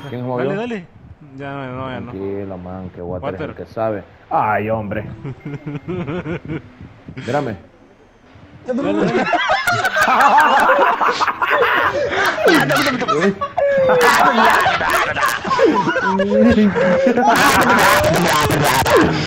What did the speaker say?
¿Quién Dale, jugó? dale. Ya no, no, ya no. Tranquilo, man, que Water es el Water. que sabe. Ay, hombre. Mírame. Dale, dale.